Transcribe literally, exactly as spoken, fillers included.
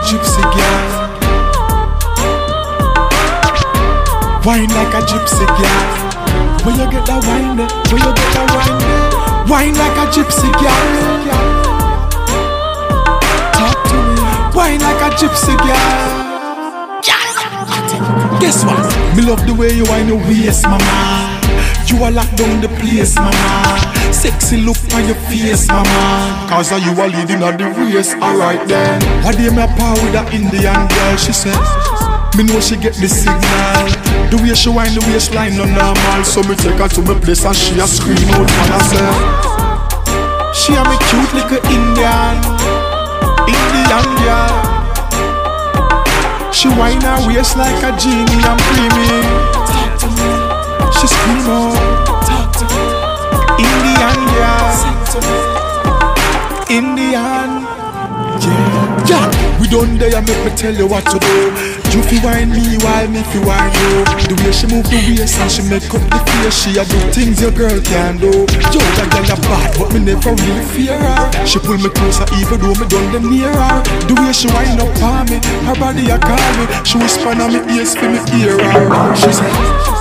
gypsy girl. Wine like a gypsy girl. Where you get that wine there? Where you get that wine there? Wine like a gypsy girl. Talk to me. Wine like a gypsy girl. Guess what? Me love the way you wine your waist, mama. You are locked down the place, mama. Sexy look on your face, mama. Cause you are leading on the race, alright then. What day me a par with that Indian girl, she said. Me know she get the signal. The way she wind the waistline no normal. So me take her to my place and she a scream out for herself. She a me cute little Indian, Indian girl. She wind her waist like a genie and creamy. Talk to me. She scream out. Talk to me. Indian girl. Sing to me. Indian. Yeah. Yeah. We done there, make me tell you what to do. You fi wine me while me fi wine you. The way she move the waist and she make up the face, she a do things your girl can do. Yo, that girl a bad, but me never really fear her. She pull me closer even though me done them near her. The way she wind up on me, her body a call me. She whisper on me ears for me hear her. She said